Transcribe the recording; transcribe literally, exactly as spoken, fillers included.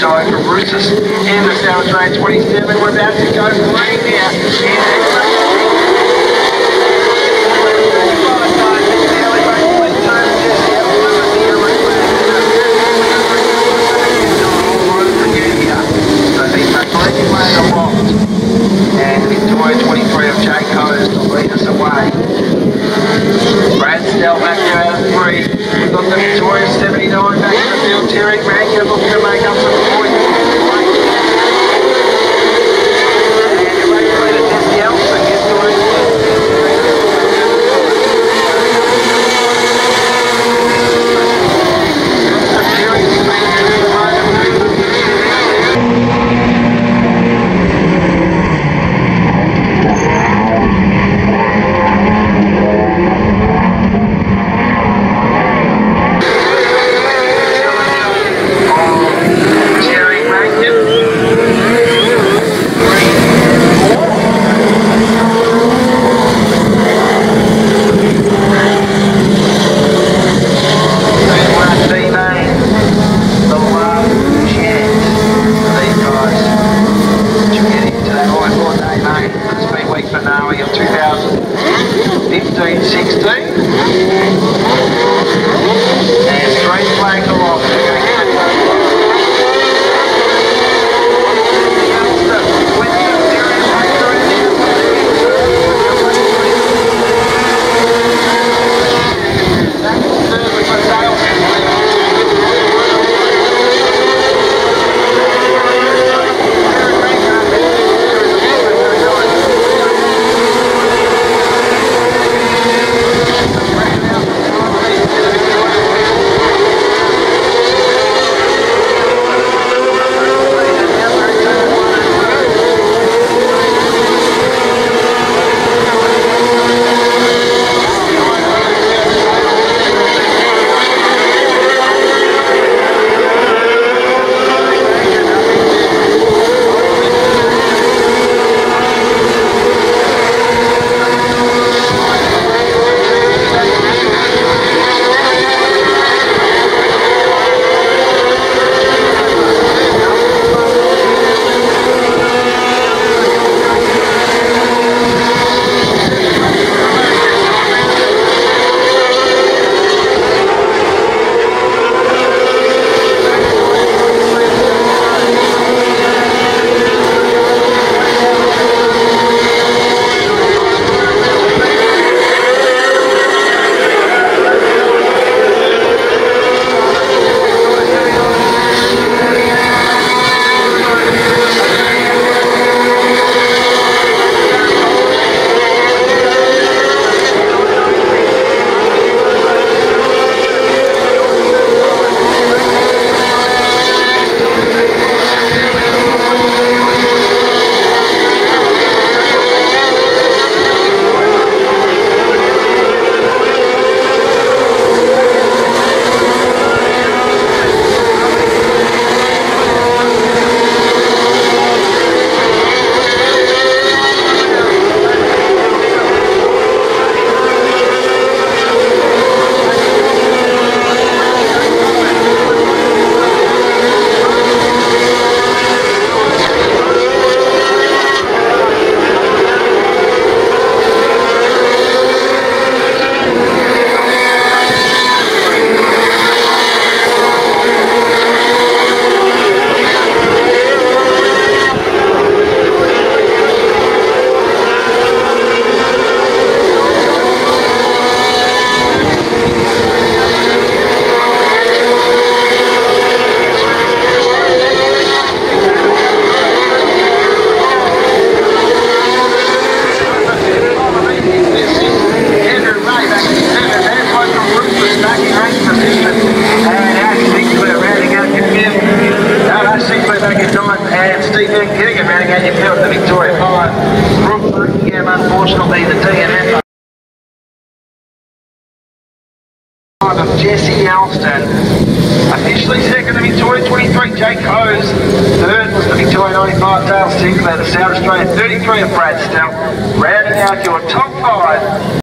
side from Roosters in the South Australian twenty-seven. We're about to go green now. And Victoria twenty-three of Jay Coes to lead us away. Brad Stell back there out of three. We've got the Victoria seventy-nine back in the field. Terry Rankin looking to make up some points. And you're ready to lead it, Jesse Elson gets to it. Speedweek finale of two thousand fifteen sixteen. And three flags are off. They're going to get it. Unfortunately, the D N F of Jesse Alston. Officially second, the Victoria twenty-three, Jake Coes. Third was the Victoria ninety-five, Dale Sinclair. The South Australian thirty-three of Brad Stell. Rounding out your top five.